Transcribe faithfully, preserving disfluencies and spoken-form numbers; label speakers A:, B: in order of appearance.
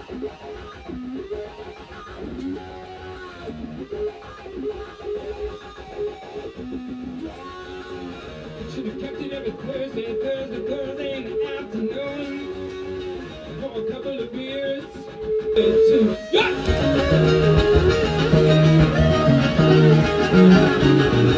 A: Should have kept it every Thursday, Thursday, Thursday in the afternoon for a couple of beers. Two, yeah!